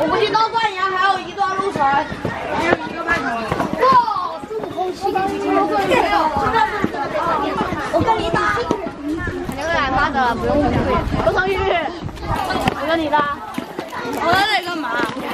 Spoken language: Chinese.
我估计到关阳还有一段路程，还有1个半钟。哇，孙悟空7点7分，我跟你打。那个来妈的，不用同意，不同意。我跟你打。我在这里干嘛？